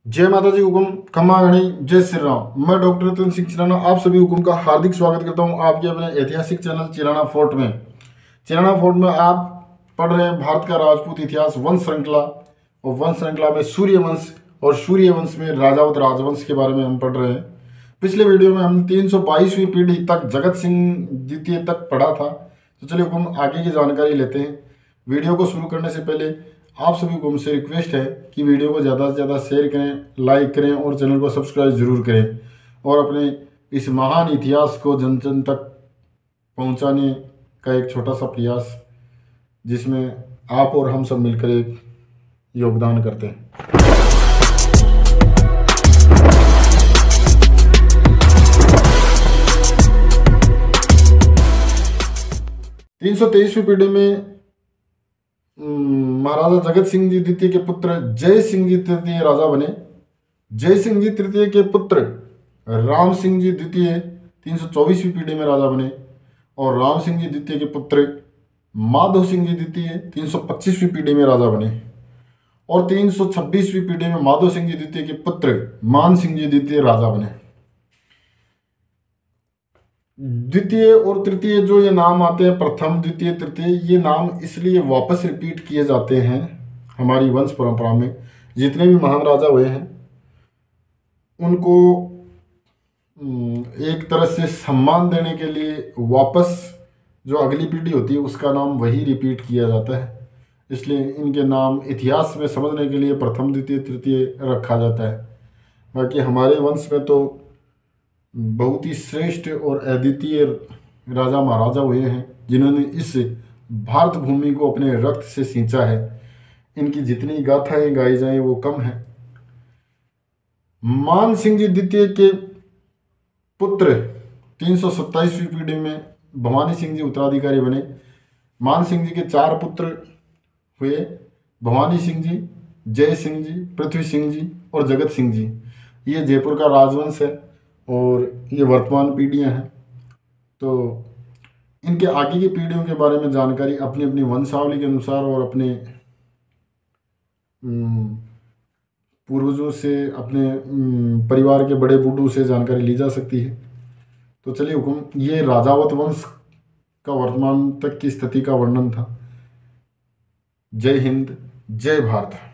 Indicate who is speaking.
Speaker 1: जय माता जी। हुकुम खम्मा गणी। जय श्री राम। मैं डॉक्टर रतन सिंह चिराना आप सभी हुकुम का हार्दिक स्वागत करता हूं आपके अपने ऐतिहासिक चैनल चिराना फोर्ट में। चिराना फोर्ट में आप पढ़ रहे हैं भारत का राजपूत इतिहास वंश श्रृंखला, और वंश श्रृंखला में सूर्यवंश और सूर्यवंश में राजावत राजवंश के बारे में हम पढ़ रहे हैं। पिछले वीडियो में हमने 322वीं पीढ़ी तक जगत सिंह द्वितीय तक पढ़ा था। तो चलिए हुकुम आगे की जानकारी लेते हैं। वीडियो को शुरू करने से पहले आप सभी को हमसे रिक्वेस्ट है कि वीडियो को ज़्यादा से ज़्यादा शेयर करें, लाइक करें और चैनल को सब्सक्राइब जरूर करें, और अपने इस महान इतिहास को जन जन तक पहुंचाने का एक छोटा सा प्रयास जिसमें आप और हम सब मिलकर एक योगदान करते हैं। 323वीं पीढ़ी में महाराजा जगत सिंह जी द्वितीय के पुत्र जय सिंह जी तृतीय राजा बने। जय सिंह जी तृतीय के पुत्र राम सिंह जी द्वितीय 324वीं पीढ़ी में राजा बने, और राम सिंह जी द्वितीय के पुत्र माधव सिंह जी द्वितीय 325वीं पीढ़ी में राजा बने, और 326वीं पीढ़ी में माधव सिंह जी द्वितीय के पुत्र मान सिंह जी द्वितीय राजा बने। द्वितीय और तृतीय जो ये नाम आते हैं, प्रथम द्वितीय तृतीय, ये नाम इसलिए वापस रिपीट किए जाते हैं हमारी वंश परंपरा में। जितने भी महान राजा हुए हैं उनको एक तरह से सम्मान देने के लिए वापस जो अगली पीढ़ी होती है उसका नाम वही रिपीट किया जाता है। इसलिए इनके नाम इतिहास में समझने के लिए प्रथम द्वितीय तृतीय रखा जाता है। बाकी हमारे वंश में तो बहुत ही श्रेष्ठ और अद्वितीय राजा महाराजा हुए हैं जिन्होंने इस भारत भूमि को अपने रक्त से सींचा है। इनकी जितनी गाथाएं गाई जाएं वो कम है। मान सिंह जी द्वितीय के पुत्र 327वीं पीढ़ी में भवानी सिंह जी उत्तराधिकारी बने। मान सिंह जी के 4 पुत्र हुए, भवानी सिंह जी, जय सिंह जी, पृथ्वी सिंह जी और जगत सिंह जी। ये जयपुर का राजवंश है और ये वर्तमान पीढ़ियाँ हैं। तो इनके आगे की पीढ़ियों के बारे में जानकारी अपनी अपनी वंशावली के अनुसार और अपने पूर्वजों से, अपने परिवार के बड़े बूढ़ों से जानकारी ली जा सकती है। तो चलिए हुकुम, ये राजावत वंश का वर्तमान तक की स्थिति का वर्णन था। जय हिंद, जय भारत।